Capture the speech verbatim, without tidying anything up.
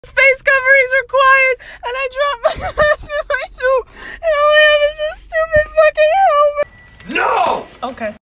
Face coverings required, and I dropped my mask in my shoe, and all I have is this stupid fucking helmet. No! Okay.